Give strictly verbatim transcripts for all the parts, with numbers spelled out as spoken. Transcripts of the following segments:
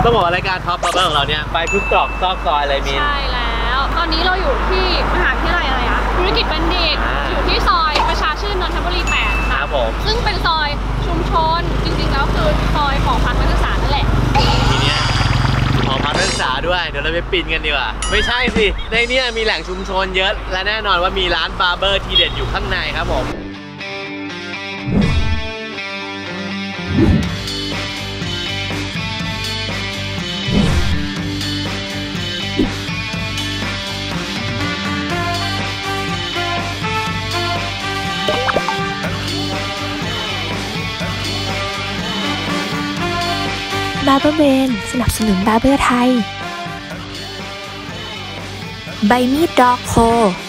ต้องบอกรายการท็อปบาร์เบอร์ของเราเนี่ยไปทุกตรอกซอกซอยเลยมินใช่แล้วตอนนี้เราอยู่ที่มหาวิทยาลัยอะไรอะธุรกิจบัณฑิตอยู่ที่ซอยประชาชื่นนนทบุรีแปดครับผมซึ่งเป็นซอยชุมชนจริงๆแล้วคือซอยของพักนักศึกษานั่นแหละทีเนี้ยหอพักนักศึกษาด้วยเดี๋ยวเราไปปีนกันดีกว่าไม่ใช่สิในนี้มีแหล่งชุมชนเยอะและแน่นอนว่ามีร้านบาร์เบอร์ทีเด็ดอยู่ข้างในครับผมบาร์เบอร์เบนสนับสนุนบาร์เบอร์ไทยใบมีดดอกโค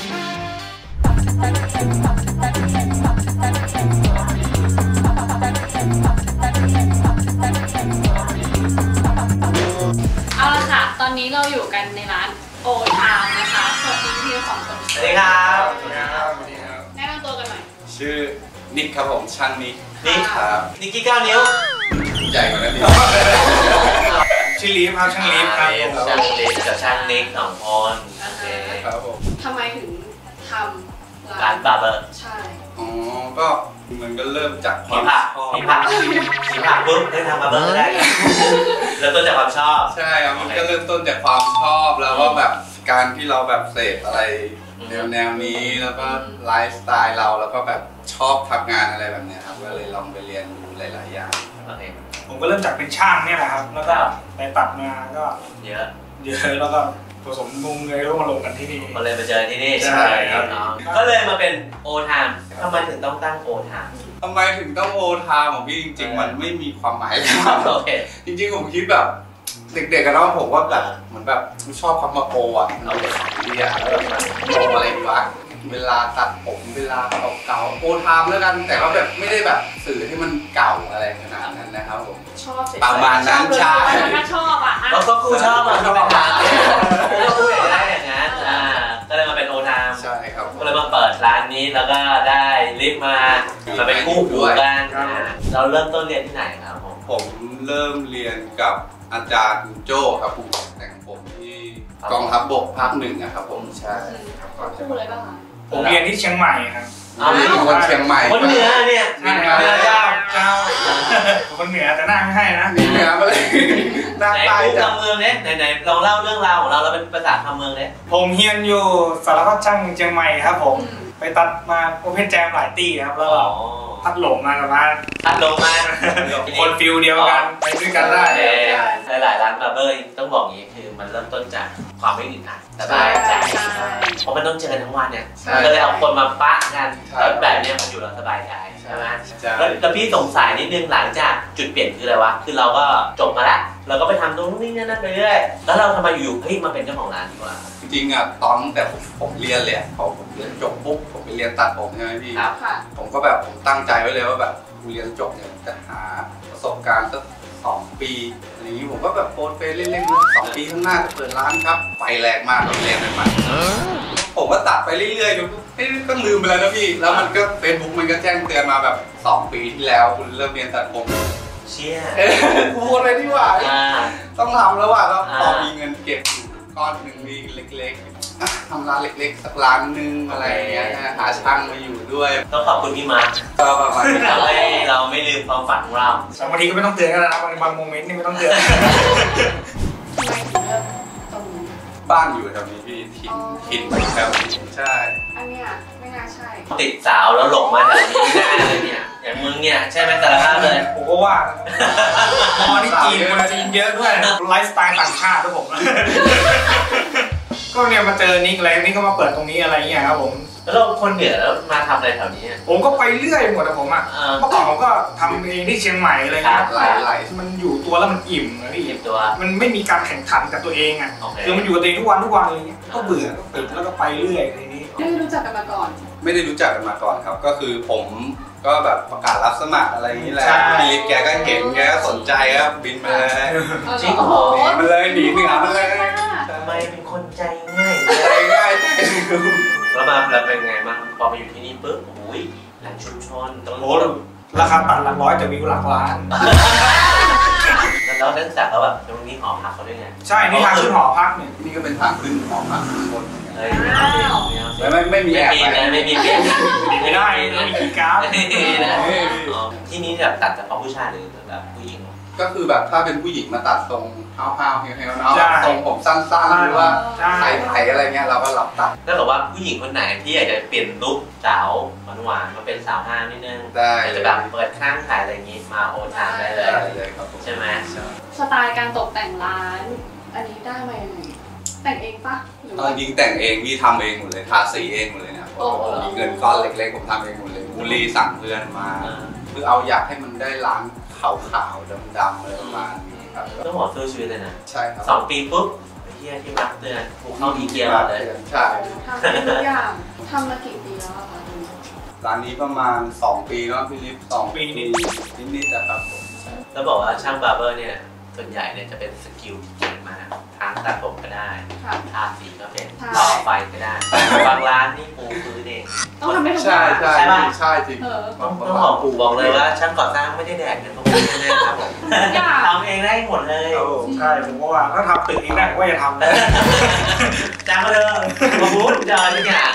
เอาละค่ะตอนนี้เราอยู่กันในร้านโอทาวนะคะสวัสดีพี่สองคนสวัสดีครับสวัสดีครับสวัสดีครับแนะนำตัวกันหน่อยชื่อนิกครับผมช่างนิกนิกครับนิกกี้เก้านิ้วใหญ่กว่านั้นนิดชื่อลีฟครับช่างลีฟครับช่างลีฟกับช่างนิกสองคนโอเคครับผมทำไมถึงทำร้านบาร์เบอร์ใช่อ๋อก็มันก็เริ่มจากความชอบมีผักมีผักปุ๊บได้ทำบาร์เบอร์ได้เริ่มต้นจากความชอบใช่ครับมันก็เริ่มต้นจากความชอบแล้วก็แบบการที่เราแบบเสพอะไรแนวแนวนี้แล้วก็ไลฟ์สไตล์เราแล้วก็แบบชอบทำงานอะไรแบบนี้ครับก็เลยลองไปเรียนรู้หลายๆอย่างผมก็เริ่มจากเป็นช่างเนี่ยแหละครับแล้วก็ไปตัดมาก็เยอะเยอะแล้วก็ผสมมุงเลยแล้วมาลงกันที่นี่ก็เลยมาเจอที่นี่ใช่ครับก็เลยมาเป็นโอทามทำไมถึงต้องตั้งโอทามทำไมถึงต้องโอทามของพี่จริงๆมันไม่มีความหมายเลยครับจริงๆผมคิดแบบเด็กๆกันเนาะผมว่าแบบเหมือนแบบชอบคำว่าโออ่ะเราจะเรียกโออะไรดีวะเวลาตัดผมเวลาเก่าๆโอทามแล้วกันแต่ก็แบบไม่ได้แบบสื่อให้มันเก่าอะไรขนาดนั้นนะครับผมชอบประมาณนั้นใช่ถ้าชอบอ่ะก็กูชอบอ่ะชอบแบบนั้นก็กูอยากได้อย่างนั้นอ่าก็เลยมาเป็นโอทามใช่ครับก็เลยมาเปิดร้านนี้แล้วก็ได้ลิฟต์มามาเป็นคู่หูกันเราเริ่มต้นเรียนที่ไหนครับผมผมเริ่มเรียนกับอาจารย์โจ้ครับผู้แต่งผมที่กองทัพบกภาคหนึ่งนะครับผมใช่คู่เลยป่ะคะผมเรียนที่เชียงใหม่ครับคนเชียงใหม่คนเหนือเนี่ยใช่ครับเจ้าเจ้าคนเหนือแต่หน้าไม่ให้นะเหนือมาเลยหน้าตายจากเมืองเนี่ยไหนๆลองเล่าเรื่องราวของเราเราเป็นภาษาคำเมืองเนี่ยผมเรียนอยู่สารพัดช่างเชียงใหม่ครับผมไปตัดมาโอเพนแจมหลายตีครับแล้วพัดหลงมากับมาพัดหลงมาคนฟิลเดียวกันไปด้วยกันได้หลายๆร้านบาร์เบอร์ต้องบอกอย่างนี้คือมันเริ่มต้นจากความไม่อึดอัดสบายใจเพราะมันต้องเจอทั้งวันเนี่ยก็เลยเอาคนมาปะกันแล้วแบบนี้มันอยู่เราสบายใจใช่ไหมแล้วพี่สงสัยนิดนึงหลังจากจุดเปลี่ยนคืออะไรวะคือเราก็จบมาแล้วเราก็ไปทำตรงนี้นั่นไปเรื่อยแล้วเราทำไมอยู่ๆเฮ้ยมาเป็นเจ้าของร้านดีกว่าจริงๆอ่ะตอนแต่ผมเรียนเลยพอผมเรียนจบปุ๊บผมไปเรียนตัดผมใช่ไหมพี่ผมก็แบบผมตั้งใจไว้เลยว่าแบบเรียนจบเนี่ยจะหาประสบการณ์สักสองปีอะไรอย่างนี้ผมก็แบบโพสเฟซเล่นๆสองปีข้างหน้าจะเปิดร้านครับไฟแรงมากเราเรียนใหม่ผมก็ตัดไปเรื่อยๆจนก็ลืมไปแล้วนะพี่แล้วมันก็เฟซบุ๊กมันก็แจ้งเตือนมาแบบสองปีที่แล้วคุณเริ่มเรียนตัดผมเชี่ยพูดอะไรที่ว่าต้องทำแล้วว่ะแล้วพอมีเงินเก็บก้อนหนึ่งมีเล็กๆทำร้านเล็กๆสักร้านนึงอะไรเงี้ยหาช่างมาอยู่ด้วยต้องขอบคุณพี่มาก็ประมาณนี้เราไม่เราไม่ลืมความฝันของเราบางทีก็ไม่ต้องเตือนกันนะบางโมเมนต์นี่ไม่ต้องเตือนบ้านอยู่แถวนี้พี่ถิ่นถิ่นแถวนี้ใช่อันเนี้ยไม่น่าใช่ติดสาวแล้วหลงมาแถวนี้ไม่ได้เลยเนี่ยอย่างมึงเนี่ยใช่ไหมสารภาพเลยผมก็ว่าพอที่จีนคนจีนเยอะด้วยไลฟ์สไตล์ต่างชาติทุกผมก็เนี่ยมาเจอนิกอะไรนี่ก็มาเปิดตรงนี้อะไรเงี้ยครับผมแล้วเราคนเหนือแล้วมาทำอะไรแถวนี้ผมก็ไปเรื่อยหมดนะผมอ่ะเมื่อก่อนผมก็ทำเองที่เชียงใหม่อะไรเงี้ยหลายๆมันอยู่ตัวแล้วมันอิ่มนะพี่อิ่มตัวมันไม่มีการแข่งขันกับตัวเองอ่ะคือมันอยู่กับตัวเองทุกวันทุกวันอะไรเงี้ยก็เบื่อก็ปิดแล้วก็ไปเรื่อยอะไรนี้ไม่รู้จักกันมาก่อนไม่ได้รู้จักกันมาก่อนครับก็คือผมก็แบบประกาศรับสมัครอะไรนี้แหละมีแกก็เห็นแกก็สนใจครับบินมาเลยจริงโหมันเลยหนีเหนือมันเลยทำไมเป็นคนใจง่ายใจง่ายแล้วมาแล้วเป็นไงบ้างพอมาอยู่ที่นี่ปุ๊บโอ้ยแหล่งชุมชนตรงโหราคาตัดหลักร้อยแต่วิวหลักล้านแแล้วนักศึกษาก็แบบตรงนี้หอพักเขาด้วยไงใช่นี่ทางขึ้นหอพักเนี่ยนี่ก็เป็นทางขึ้นหอพักข้างบนเฮ้ยไม่ไม่ไม่มีแอบไปไม่มีเปลี่ยนไม่ได้ไม่มีกีการ์ดที่นี้แบบตัดเฉพาะผู้ชายหรือแบบผู้หญิงก็คือแบบถ้าเป็นผู้หญิงมาตัดทรงห้าวห้าวเฮียวๆเนาะทรงผมสั้นๆหรือว่าไถๆอะไรเงี้ยเราก็รับตัดถ้าเกิดว่าผู้หญิงคนไหนที่อยากจะเปลี่ยนลุคสาวหวานๆมาเป็นสาวห้าวนิดนึงได้จะแบบเปิดข้างถ่ายอะไรอย่างงี้มาโอทานได้เลยใช่ไหมสไตล์การตกแต่งร้านอันนี้ได้มายังไงแต่งเองปะหรือว่ายิงแต่งเองพี่ทำเองหมดเลยทาสีเองหมดเลยเนี่ยมีเงินก้อนเล็กๆผมทำเองหมดเลยบุรีสั่งเพื่อนมาคือเอาอยากให้มันได้ร้านขาวๆดำๆอะไรประมาณนี้ครับต้องหมอสู้ชีวิตเลยนะใช่ครับสองปีปุ๊บเฮียที่มาเตือนกูเข้าอีเกียมาเลยใช่ทำทุกอย่างทำมากี่ปีแล้วคะร้านนี้ประมาณสองปีเนาะพี่ลิฟสองปีนิดๆนะครับผมแล้วบอกว่าช่างบาร์เบอร์เนี่ยส่วนใหญ่เนี่ยจะเป็นสกิลที่เก่งมากทางตัดผมก็ได้ทาสีก็เป็นต่อไฟก็ได้บางร้านนี่ปูพื้นเองต้องทำให้ทุกอย่างใช่ใช่ใช่จริงต้องบอกปูบอกเลยว่าช่างก่อสร้างไม่ได้แดกเงินพวกนี้แน่ๆครับผมทำเองได้หมดเลยใช่ผมว่าถ้าทำตึกเองได้ผมก็จะทำเลยจ้างมาเลยมาบู๊ดเจอทุกอย่าง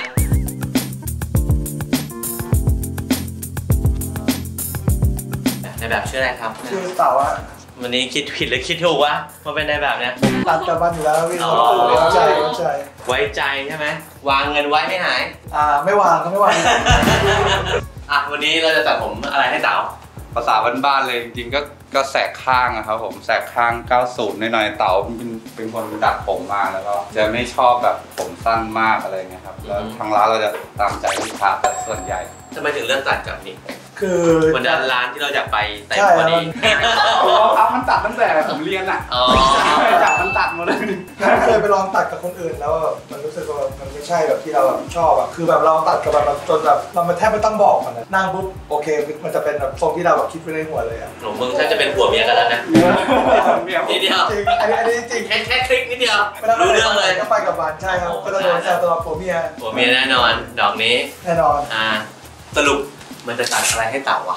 ในแบบชื่ออะไรครับชื่อเต่าอะวันนี้คิดผิดหรือคิดถูกวะมาเป็นในแบบเนี้ยตัดกับบ้านอยู่แล้วพี่ไว้ใจไว้ใจไว้ใจใช่ไหมวางเงินไว้ไม่หายอ่าไม่วางก็ไม่วางอ่ะวันนี้เราจะตัดผมอะไรให้เต๋าภาษาบ้านๆเลยจริงๆก็ก็แสกข้างนะครับผมแสกข้างเก้าสิบหน่อยๆเต๋าเป็นเป็นคนดัดผมมาแล้วก็จะไม่ชอบแบบผมสั้นมากอะไรเงี้ยครับแล้วทางร้านเราจะตามใจลูกค้าแต่ส่วนใหญ่ทำไมถึงเลือกตัดกับนี่คือเหมือนร้านที่เราอยากไปแต่พอดีเขามันตัดตั้งแต่ผมเรียนอ่ะจับมันตัดหมดเลยเคยไปลองตัดกับคนอื่นแล้วมันรู้สึกว่ามันไม่ใช่แบบที่เราชอบอ่ะคือแบบเราตัดกับแบบจนแบบเราแทบไม่ต้องบอกมันนั่งปุ๊บโอเคมันจะเป็นแบบทรงที่เราแบบคิดไว้ในหัวเลยอ่ะหนูมึงถ้าจะเป็นผัวเมียกันแล้วนะนิดเดียวจริงอันนี้อันนี้จริงแค่แค่คลิกนิดเดียวรู้เรื่องเลยก็ไปกับบ้านใช่ครับก็จะโดนแซวตลอดผัวเมียผัวเมียแน่นอนดอกนี้แน่นอนอ่าสรุปมันจะตัดอะไรให้เต่าวะ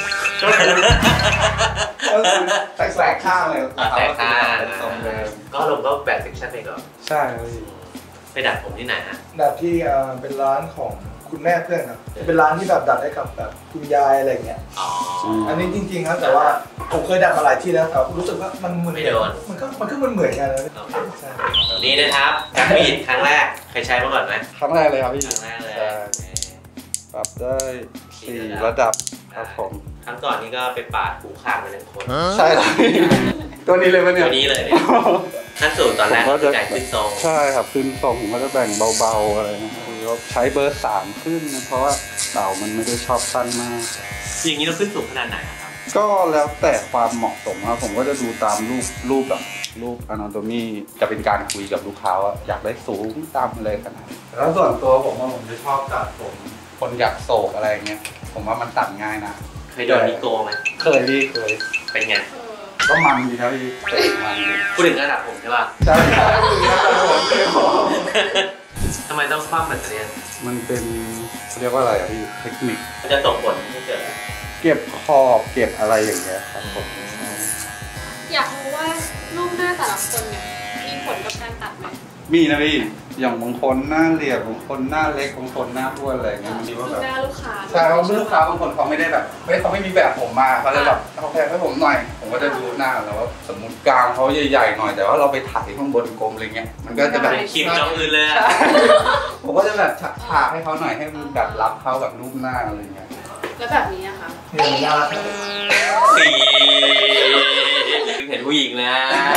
แตกแตกข้างเลยแตกข้างก็ลงก็แบ่งเซกชันไปก่อนใช่ไปดัดผมที่ไหนฮะดัดที่เป็นร้านของคุณแม่เพื่อนครับเป็นร้านที่แบบดัดได้กับแบบคุณยายอะไรเงี้ยอันนี้จริงๆครับแต่ว่าผมเคยดัดมาหลายที่แล้วแต่รู้สึกว่ามันเหมือนมันก็มันก็มันเหมือนกันเลยนี่นะครับการบีดครั้งแรกเคยใช้มาก่อนไหมครั้งแรกเลยครับพี่ครั้งแรกเลยปรับได้สี่ระดับครับผมครั้งก่อนนี้ก็ไปปาดหูข้างไปหนึ่งคนใช่ครับตัวนี้เลยมั้ยเนี่ยตัวนี้เลยเนี่ยขั้นสูตรตอนแรกก็จะขึ้นทรงใช่ครับขึ้นทรงผมก็จะแบ่งเบาๆอะไรนะใช้เบอร์สามขึ้นนะเพราะว่าเต่ามันไม่ได้ชอบสั้นมากอย่างนี้เราขึ้นสูงขนาดไหนครับก็แล้วแต่ความเหมาะสมครับผมก็จะดูตามรูปรูปแบบรูป anatomy จะเป็นการคุยกับลูกค้าว่าอยากได้สูงตามอะไรขนาดแล้วส่วนตัวผมว่าผมจะชอบตัดผมคนอยากโศกอะไรเงี้ยผมว่ามันตัดง่ายนะเคยโดนนิโก้ไหมเคยพี่เคยเป็นไงก็มันดีครับพี่มันดีพูดถึงการตัดผมใช่ป่ะใช่ใช่พูดถึงการตัดผมทำไมต้องคว่ำแบบนี้มันเป็นเรียกว่าอะไรอ่ะพี่เทคนิคจะตกผลให้เกิดเก็บขอบเก็บอะไรอย่างเงี้ยครับผมอยากรู้ว่ารูปหน้าแต่ละคนเนี่ยมีผลกับการตัดไหมมีนะพี่อย่างบางคนหน้าเรียบบางคนหน้าเล็กบางคนหน้าอ้วนอะไรเงี้ยมันมีว่าแบบหน้าลูกค้าใช่เขาลูกค้าบางคนเขาไม่ได้แบบเฮ้ยเขาไม่มีแบบผมมาเขาจะแบบเขาแพงให้ผมหน่อยผมก็จะดูหน้าแล้วสมมุติกลางเขาใหญ่ๆหน่อยแต่ว่าเราไปถ่ายข้างบนกลมอะไรเงี้ยมันก็จะแบบขีดจออื่นเลยผมก็จะแบบฉากให้เขาหน่อยให้มันแบบรับเข้ากับรูปหน้าอะไรเงี้ยแล้วแบบนี้อะคะเนี่ยยากสี่เห็นผู้หญิงนะ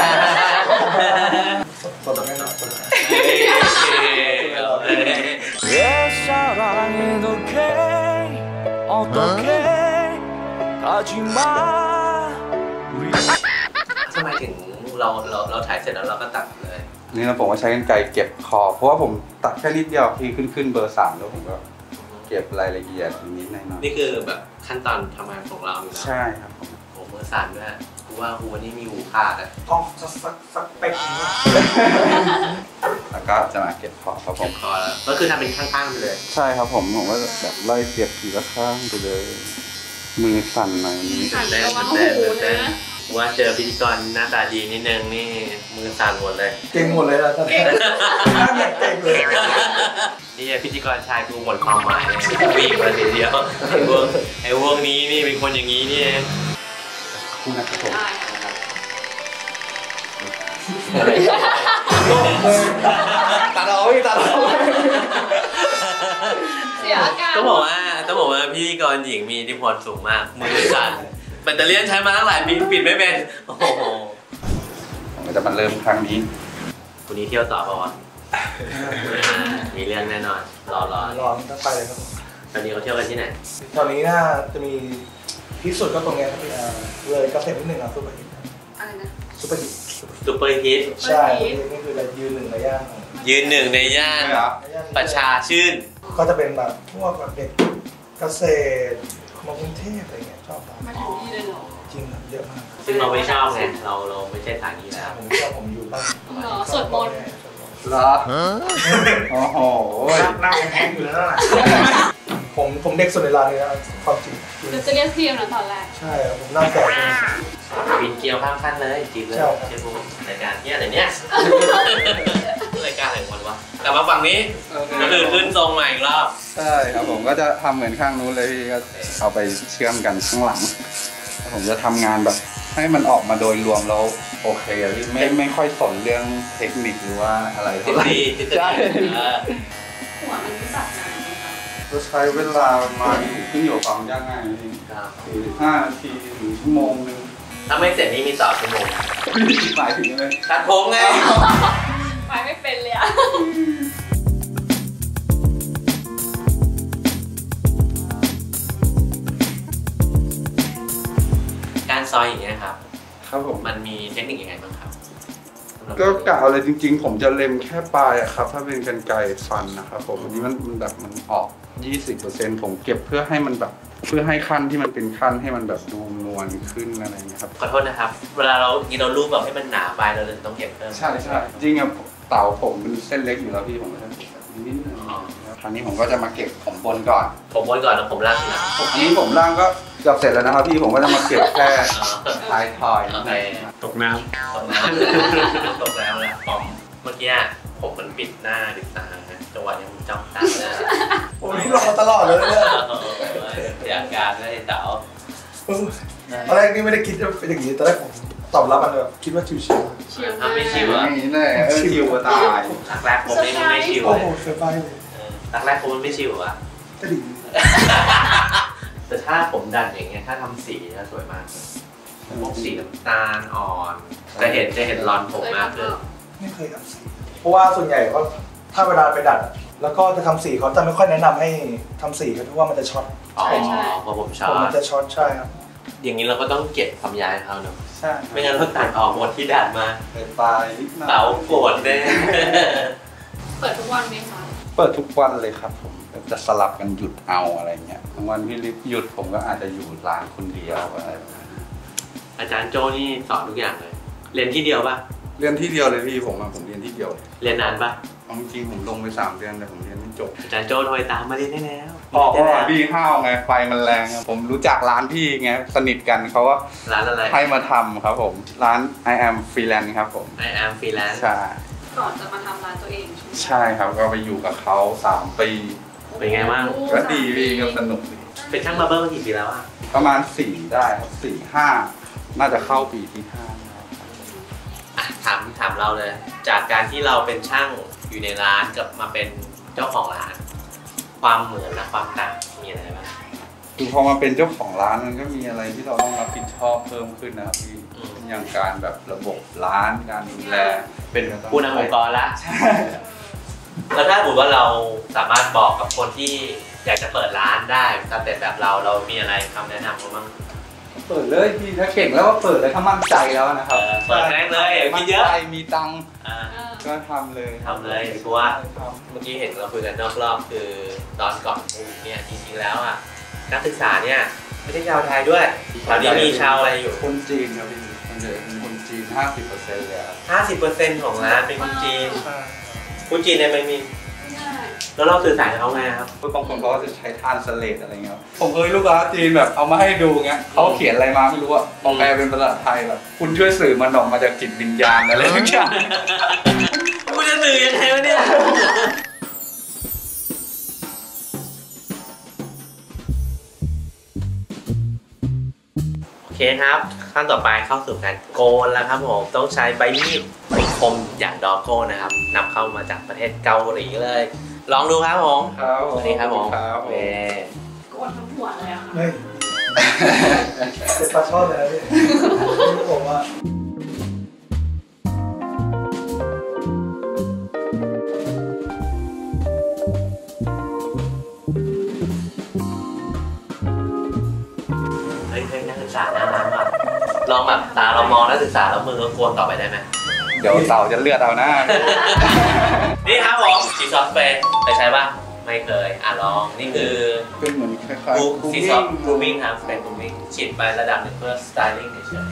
สดแน่นอนสดทำไมถึงเราเราเราถ่ายเสร็จแล้วเราก็ตัดเลยนี่นะผมก็ใช้กรรไกรเก็บคอเพราะว่าผมตัดแค่นิดเดียวที่ขึ้นขึ้นเบอร์สามแล้วผมก็เก็บรายละเอียดนิดหน่อยนี่คือแบบขั้นตอนทำงานของเราอยู่แล้วใช่ครับผมโอ้เบอร์สามด้วยกูว่ากูวันนี้มีหูขาดอ่ะต้องสักสักสักเป๊กแล้วก็จะมาเก็บคอครับผมคอแล้วก็คือทำเป็นข้างๆไปเลยใช่ครับผมผมว่าแบบไล่เก็บทีละข้างไปเลยมือสั่นหน่อยนี้สั่นแต่ว่าหูนะว่าเจอพิธีกรหน้าตาดีนิดนึงนี่มือสั่นหมดเลยเก่งหมดเลยนะตอนนี้น่าเก่งเลยนี่พิธีกรชายกูหมดความหมายเลยวิ่งมาทีเดียวไอ้วงไอ้วงนี้นี่เป็นคนอย่างนี้นี่เองคุณนะครับผมตัดเอาพี่ตัดเอาเสียอาการต้องบอกว่าต้องบอกว่าพิธีกรหญิงมีอิทธิพลสูงมากมือสั่นแบตเตอรี่ใช้มาตั้งหลายปีปิดไม่เป็นโอ้โหผมจะมาเริ่มครั้งนี้คุณนี้เที่ยวต่อป่าวะมีเรื่องแน่นอนรอรอรอต้องไปเลยครับตอนนี้เขาเที่ยวกันที่ไหนตอนนี้น่าจะมีที่สุดก็ตรงนี้ครับเลยกระเซ็นนิดหนึ่งครับซุปเปอร์ฮิตอะไรนะซุปเปอร์ฮิตซุปเปอร์ฮิตใช่นี่คือยืนหนึ่งในย่านยืนหนึ่งในย่านประชาชื่นก็จะเป็นแบบพวกเด็กเกษตรมากรุงเทพอะไรเงี้ยชอบมาถึงนี่เลยเหรอจริงเยอะมากซึ่งเราไม่ชอบไงเราเราไม่ใช่ทางนี้แล้วผมชอบผมอยู่บ้านเหรอสวดมนต์เหรอโอ้โหนั่งแห้งอยู่แล้วน่ะผมผมเด็กสุดในร้านเลยนะความจริงจะเรียกเทียมนะตอนแรกใช่ผมนั่งแต่บินเกียวข้างขั้นเลยจีบเลยเชื่อผมรายการเนี้ยอะไรเนี้ยรายการอะไรกันวะกลับมาฝั่งนี้ก็คือขึ้นทรงใหม่อีกรอบใช่ครับผมก็จะทำเหมือนข้างนู้นเลยพี่ก็เอาไปเชื่อมกันข้างหลังผมจะทำงานแบบให้มันออกมาโดยรวมแล้วโอเคพี่ไม่ไม่ค่อยสนเรื่องเทคนิคหรือว่าอะไรเท่าไหร่ใช่หัวมันมีสับนานไหมคะจะใช้เวลามาขึ้นอยู่กับความยากง่ายพี่คือห้านาทีหรือชั่วโมงนึงถ้าไม่เสร็จนี่มีต่อชั่วโมงหมายถึงอะไรตัดผมไงหมายไม่เป็นเลยอะการซอยอย่างเงี้ยครับครับผมมันมีเทคนิคยังไงบ้างครับก็กล่าวเลยจริงๆผมจะเล็มแค่ปลายครับถ้าเป็นกรรไกรฟันนะครับผมอันนี้มันมันแบบมันออก ยี่สิบเปอร์เซ็นต์ ผมเก็บเพื่อให้มันแบบเพื่อให้ขั้นที่มันเป็นขั้นให้มันแบบดูนวลขึ้นอะไรอย่างเงี้ยครับขอโทษนะครับเวลาเรากินเราลูบแบบให้มันหนาไปเราเลยต้องเก็บเพิ่มใช่ใช่จริงอะเต่าผมเป็นเส้นเล็กอยู่แล้วพี่ผมก็จะนิดนึงคราวนี้ผมก็จะมาเก็บผมบนก่อนผมบนก่อนแล้วผมล่างทีหลังอันนี้ผมล่างก็เกือบเสร็จแล้วนะครับพี่ผมก็จะมาเก็บแค่ท้ายทอยตกน้ำตกน้ำตกแล้วนะผมเมื่อกี้ผมมันปิดหน้าดิบตาจังหวะนี้ผมจ้องตาเลยโอ้ยรอตลอดเลยเนี่ยอยากการเลยเต๋าตอนแรกนี่ไม่ได้คิดจะเป็นอย่างนี้ตอนแรกผมตอบรับมันแบบคิดว่าชิวชิวทำไม่ชิวอย่างนี้เลยชิวตายตักแรกผมไม่ไม่ชิวโอ้โหเซอร์ไพรส์เลยตักแรกผมไม่ชิวอ่ะก็ดีแต่ถ้าผมดันอย่างเงี้ยถ้าทำสีจะสวยมากพวกสีน้ำตาลอ่อนจะเห็นจะเห็นรอนผมมากเลยไม่เคยทำสีเพราะว่าส่วนใหญ่เขาถ้าเวลาไปดัดแล้วก็จะทำสีเขาจะไม่ค่อยแนะนำให้ทำสีเพราะว่ามันจะช็อตอ๋อเพราะผมช็อตมันจะช็อตใช่ครับอย่างนี้เราก็ต้องเก็บความยาวเขาเนาะใช่ไม่งั้นเราตัดออกหมดที่ดัดมาเป็นปลายนิดหน่อยเต๋าโกรธแน่เปิดทุกวันไหมคะเปิดทุกวันเลยครับผมจะสลับกันหยุดเอาอะไรเงี้ยบางวันพี่ลิฟหยุดผมก็อาจจะอยู่ร้านคนเดียวอะไรแบบนั้นอาจารย์โจนี่สอนทุกอย่างเลยเรียนที่เดียวป่ะเรียนที่เดียวเลยพี่ผมผมเรียนที่เดียวเรียนนานป่ะจริงผมลงไปสามเดือนแต่ผมเรียนไม่จบอาจารย์โจโทรตามมาเรียนได้แล้วอ๋อพี่ห้าวไงไฟมันแรงผมรู้จักร้านพี่ไงสนิทกันเขาว่าร้านอะไรให้มาทำครับผมร้าน I am freelance ครับผม I am freelance ใช่ก่อนจะมาทำร้านตัวเองใช่ครับก็ไปอยู่กับเขาสามปีเป็นไงบ้างก็ดีพี่ก็สนุกดีเป็นช่างบาร์เบอร์มากี่ปีแล้วอ่ะประมาณสี่ได้ครับสี่ห้าน่าจะเข้าปีที่ห้าถามถามเราเลยจากการที่เราเป็นช่างอยู่ในร้านกับมาเป็นเจ้าของร้านความเหมือนและความต่างมีอะไรบ้างคือพอมาเป็นเจ้าของร้านมันก็มีอะไรที่เราต้องรับผิดชอบเพิ่มขึ้นนะครับพี่อย่างการแบบระบบร้านการดูแลเป็นผู้นำองค์กรละใช่แล้วถ้าสมมติว่าเราสามารถบอกกับคนที่อยากจะเปิดร้านได้สเต็ปแบบเราเรามีอะไรคำแนะนำเขาบ้างเปิดเลยพี่ถ้าเก่งแล้วก็เปิดเลยถ้ามั่นใจแล้วนะครับเปิดแรกเลยมีเยอะมีตังค์ก็ทำเลยทำเลยเพราะว่าเมื่อกี้เห็นเราคุยกันนอกรอบคือตอนก่อนเนี่ยจริงๆแล้วอ่ะนักศึกษาเนี่ยไม่ใช่ชาวไทยด้วยตอนนี้มีชาวอะไรอยู่คนจีนครับพี่มันจะเป็นคนจีนห้าสิบเปอร์เซ็นต์เลยห้าสิบเปอร์เซ็นต์ของร้านเป็นคนจีนคนจีนเนี่ยมันมีแล้วเราสื่อสารกับเขาไงครับบางคนเขาก็จะใช้ทานสเลตอะไรเงี้ยผมเคยลูกค้าจีนแบบเอามาให้ดูเงี้ยเขาเขียนอะไรมาไม่รู้อะมองแปลเป็นภาษาไทยแบบคุณช่วยสื่อมันออกมาจากจิตวิญญาณอะไรทุกอย่างกูจะสื่อยังไงวะเนี่ยโอเคครับขั้นต่อไปเข้าสู่การโกนแล้วครับผมต้องใช้ใบมีดคมอย่างดอกโก้นะครับนำเข้ามาจากประเทศเกาหลีเลยลองดูครับผมครับสวัสดีครับผมโกนทั้งหัวเลยอะค่ะไม่เป็นปลาช่อนเลยพี่ผมว่าเฮ้ยเฮ้ยนักศึกษาหน้าน้ำอ่ะลองแบบตาเรามองนักศึกษาแล้วมือก็โกนต่อไปได้ไหมเดี๋ยวเต่าจะเลือดเอาหน้านี่ครับผมซีซอสเปรย์เคยใช้ป่ะไม่เคยอ่ะลองนี่คือเป็นเหมือนคล้ายๆซีซอสกรูมิ่งครับเป็นกรูมิ่งฉีดไประดับหนึ่งเพื่อสไตลิ่งเฉย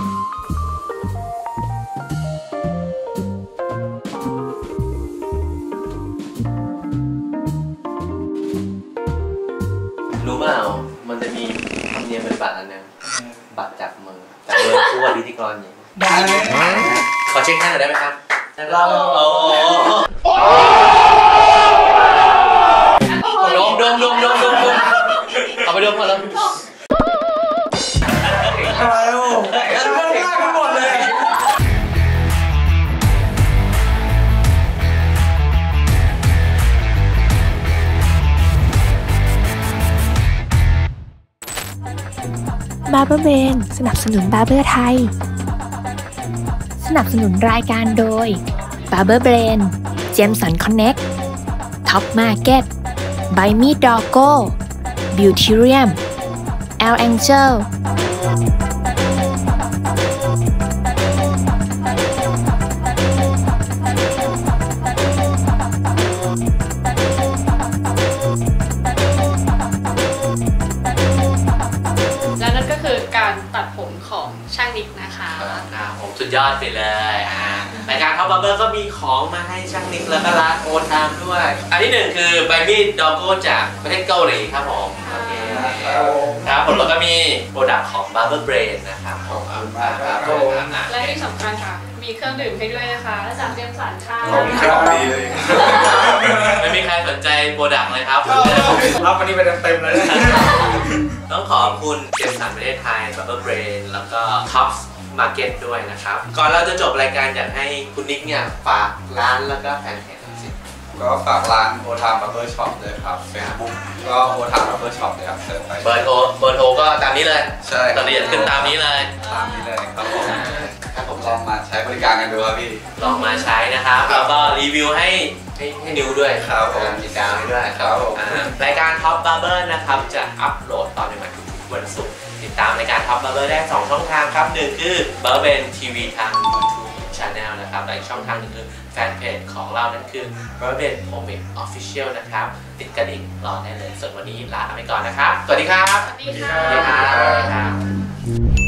ๆรู้เปล่ามันจะมีธรรมเนียมปฏิบัติอันนึงบัตรจับมือจับมือคู่กับพิธีกรอย่างได้ขอเช็คแค่หน่อยได้ไหมครับเราโอ้ดมดมดมดมดมดมเอาไปดมพอแล้วอะไรโอ้ฉันไม่ได้กันหมดเลยบาร์เบอร์เบนสนับสนุนบาร์เบอร์ไทยสนับสนุนรายการโดย Barber Brain เจมสันคอนเน็กท็อปมาร์เก็ตใบมีดดอกโก้บิวทีเรียมแอลแองเจิลและนั่นก็คือการตัดผมของช่างนิกนะคะผมสุดยอดไปเลยรายการท็อปบาร์เบอร์ก็มีของมาให้ช่างนิกแล้วก็ร้านโอทามด้วยอันที่หนึ่งคือใบมีดดอกโก้จากประเทศเกาหลีครับผมโอเคครับผมแล้วก็มีโปรดักต์ของ Barber Brain นะครับผมและที่สำคัญค่ะมีเครื่องดื่มให้ด้วยนะคะจากเจมสันค่ะของดีเลยไม่มีใครสนใจโปรดักต์เลยครับรับวันนี้ไปเต็มๆเลยต้องขอบคุณเจมสันประเทศไทย Barber Brain แล้วก็ท็อปมาร์เก็ตด้วยนะครับก่อนเราจะจบรายการอยากให้คุณนิกเนี่ยฝากร้านแล้วก็แฟนเพจสิก็ฝากร้านโอทามบับเบิ้ลช็อปเลยครับเฟซบุ๊กก็โอทามบับเบิ้ลช็อปเลยครับเสิร์ชไปเบอร์โทรเบอร์โทรก็ตามนี้เลยใช่ตอนนี้จะขึ้นตามนี้เลยตามนี้เลยครับผมถ้าผมลองมาใช้บริการกันดูครับพี่ลองมาใช้นะครับแล้วก็รีวิวให้ให้ให้นิวด้วยครับผมติดตามให้ด้วยครับผมรายการท็อปบาร์เบอร์นะครับจะอัปโหลดตอนใหม่ๆทุกวันศุกร์ติดตามรายการท็อปบาร์เบอร์ได้สองช่องทางครับหนึ่งคือ Barberที วี ทาง YouTube Channel นะครับและอีกช่องทางหนึ่งคือแฟนเพจของเรานั่นคือ Barber Homemade Official นะครับติดกระดิ่งรอได้เลยส่วนวันนี้ลาไปก่อนนะครับสวัสดีครับสวัสดีค่ะ